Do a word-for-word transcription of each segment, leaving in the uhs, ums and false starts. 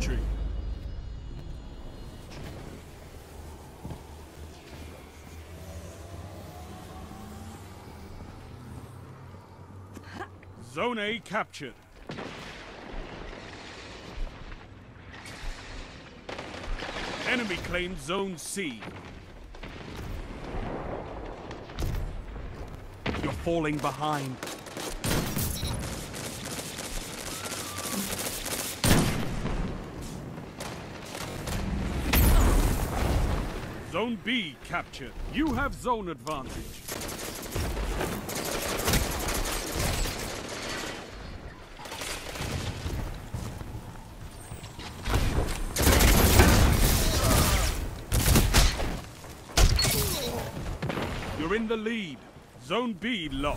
victory. Zone A captured. Enemy claimed Zone C. You're falling behind. Zone B captured. You have zone advantage. You're in the lead. Zone B lost.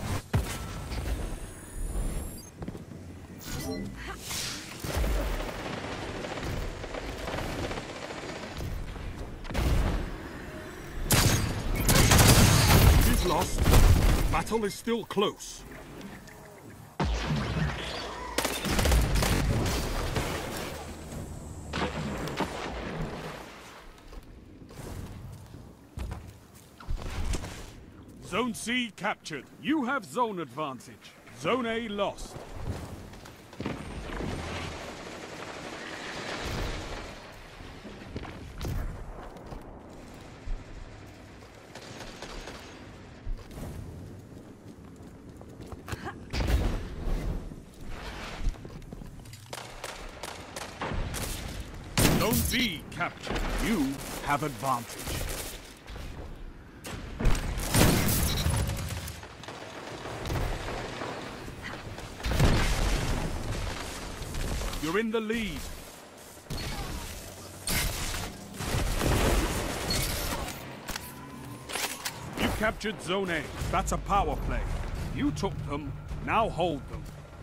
He's lost. Battle is still close. Zone C captured. You have zone advantage. Zone A lost. Zone B captured. You have advantage. You're in the lead. You captured Zone A. That's a power play. You took them, now hold them.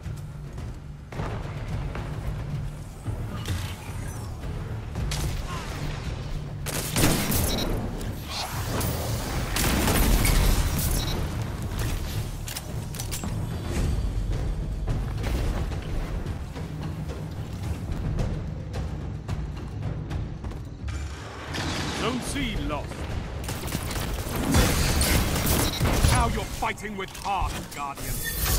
Zone C lost. Now you're fighting with heart, Guardian.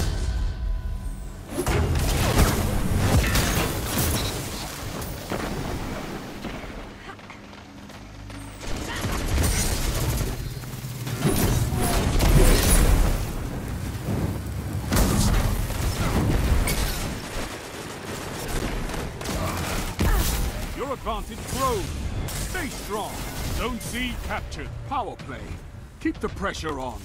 Your advantage grows. Stay strong. Zone C captured. Power play. Keep the pressure on.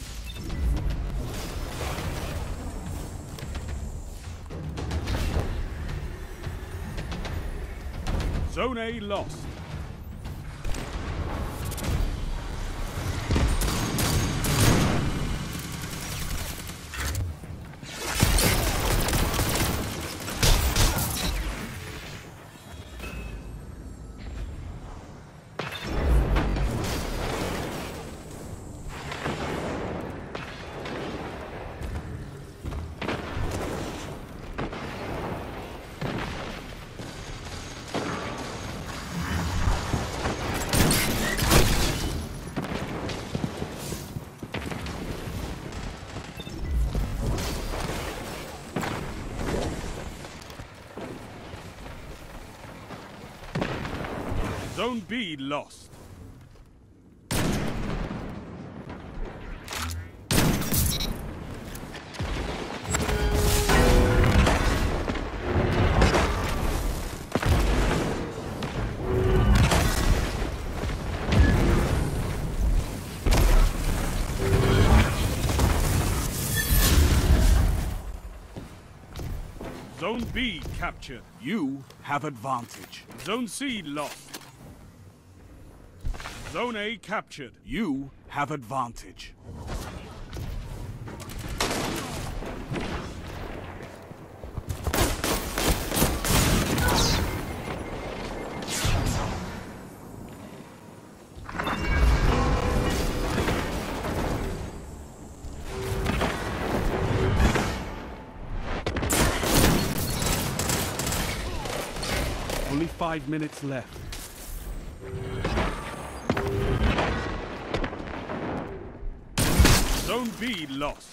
Zone A lost. Zone B lost. Zone B captured. You have advantage. Zone C lost. Zone A captured. You have advantage. Only five minutes left. Zone B lost.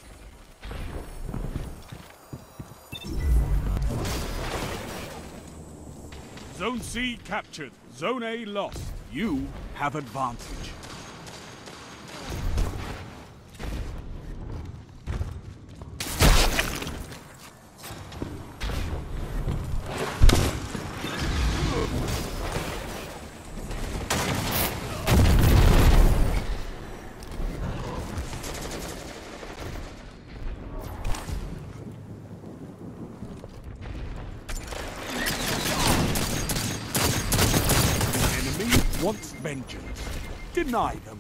Zone C captured. Zone A lost. You have advantage. Wants vengeance. Deny them.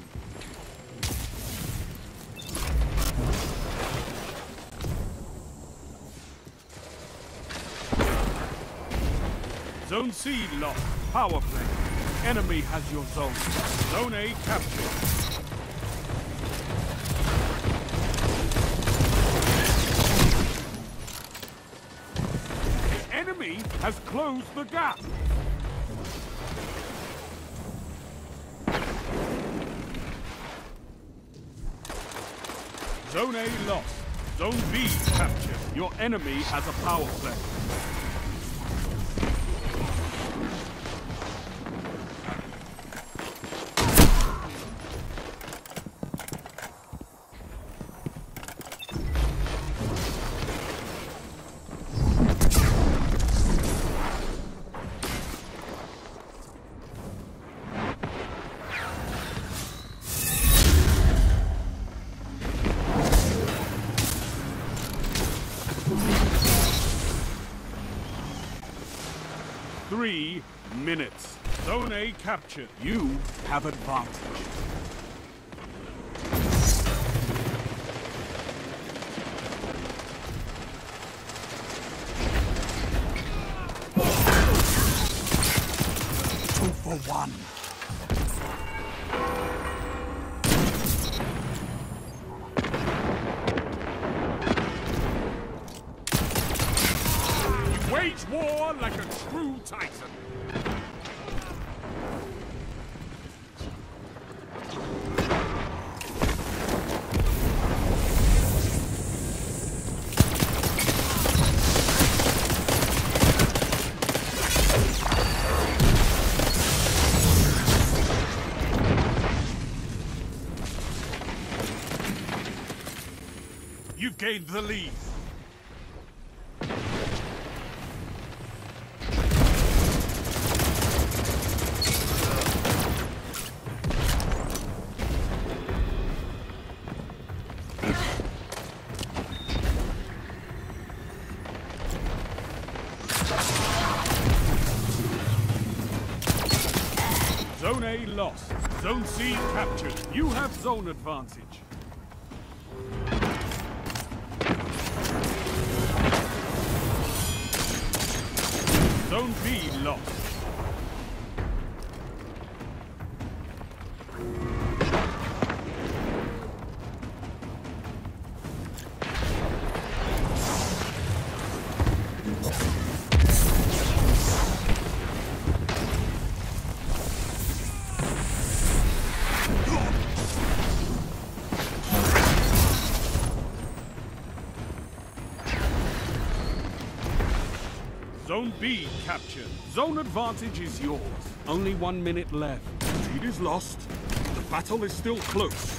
Zone C lost. Power play. Enemy has your zone. Zone A captured. The enemy has closed the gap. Zone A lost. Zone B captured. Your enemy has a power play. Three minutes. Zone A captured. You have advantage. Two for one. Wage war like a true titan. You've gained the lead. Zone A lost. Zone C captured. You have zone advantage. Zone B lost. Zone B captured. Zone advantage is yours. Only one minute left. Lead is lost. The battle is still close.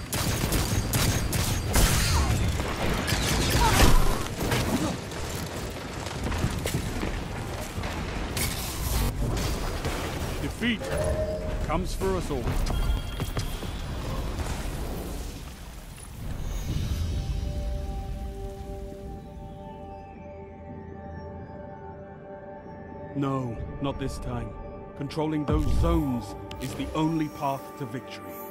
Defeat comes for us all. No, not this time. Controlling those zones is the only path to victory.